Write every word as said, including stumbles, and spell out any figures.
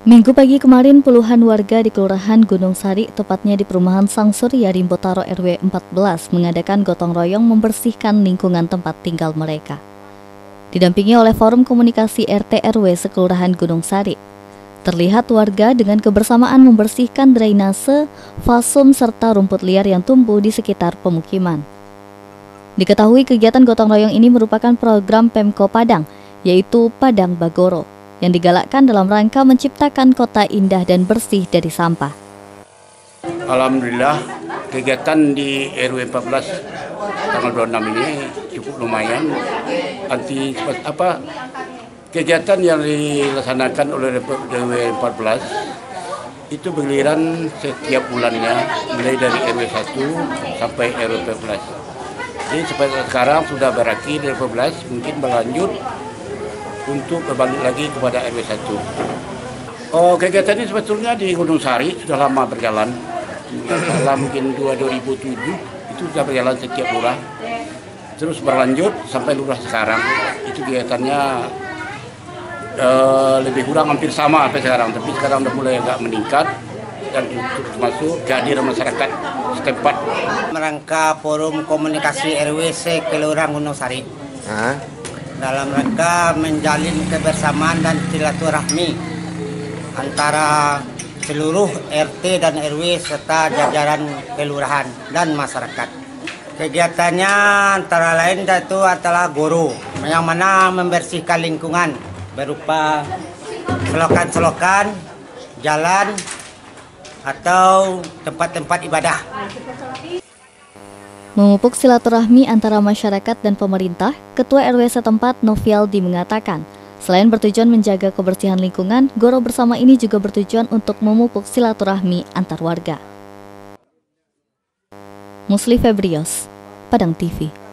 Minggu pagi kemarin, puluhan warga di Kelurahan Gunung Sari, tepatnya di Perumahan Sang Surya Rimbotaro R W empat belas, mengadakan gotong royong membersihkan lingkungan tempat tinggal mereka. Didampingi oleh Forum Komunikasi R T R W Sekelurahan Gunung Sari, terlihat warga dengan kebersamaan membersihkan drainase, fasum, serta rumput liar yang tumbuh di sekitar pemukiman. Diketahui kegiatan gotong royong ini merupakan program Pemko Padang, yaitu Padang Bagoro, yang digalakkan dalam rangka menciptakan kota indah dan bersih dari sampah. Alhamdulillah, kegiatan di R W empat belas tanggal dua puluh enam ini cukup lumayan. Anti apa kegiatan yang dilaksanakan oleh R W empat belas itu bergiliran setiap bulannya, mulai dari R W satu sampai R W empat belas. Jadi sampai sekarang sudah berakhir R W empat belas, mungkin berlanjut untuk berbalik lagi kepada R W satu. Oh, kegiatan ini sebetulnya di Gunung Sari sudah lama berjalan. Dalam mungkin dua ribu tujuh itu sudah berjalan setiap lurah. Terus berlanjut sampai lurah sekarang. Itu kegiatannya uh, lebih kurang hampir sama sampai sekarang. Tapi sekarang sudah mulai agak meningkat dan termasuk kehadiran masyarakat setempat. Merangka Forum Komunikasi R W Sekelurahan Gunung Sari. Hah? Dalam rangka menjalin kebersamaan dan silaturahmi antara seluruh R T dan R W serta jajaran kelurahan dan masyarakat. Kegiatannya antara lain itu adalah goro, yang mana membersihkan lingkungan berupa selokan-selokan, jalan, atau tempat-tempat ibadah. Memupuk silaturahmi antara masyarakat dan pemerintah, Ketua R W setempat Novialdi mengatakan, selain bertujuan menjaga kebersihan lingkungan, goro bersama ini juga bertujuan untuk memupuk silaturahmi antar warga. Musli Febrios, Padang T V.